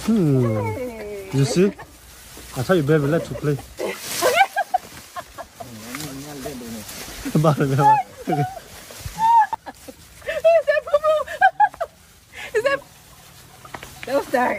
You see? I tell you, baby, let's play. About it, okay. Is that? Don't start.